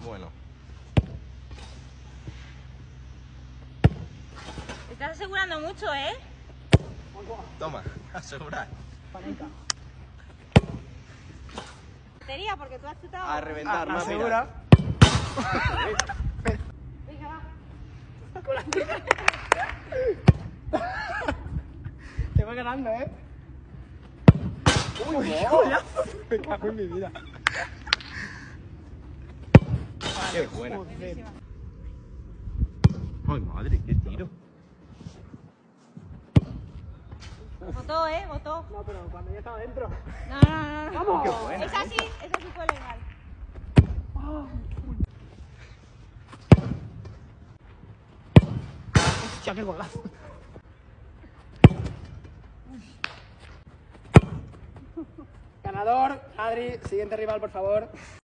Bueno. Te estás asegurando mucho, ¿eh? Toma, asegurar. Batería, porque tú has chutado. A reventar, no asegura. Venga, va. Te voy ganando, ¿eh? ¡Uy, golazo! Me cago en mi vida. Qué buena. Joder. Ay, madre, qué tiro. Votó, ¿eh? Votó. No, pero cuando ya estaba dentro. No. ¡Vamos! Qué buena. Esa sí fue legal. Hostia, qué golazo. Ganador, Adri, siguiente rival, por favor.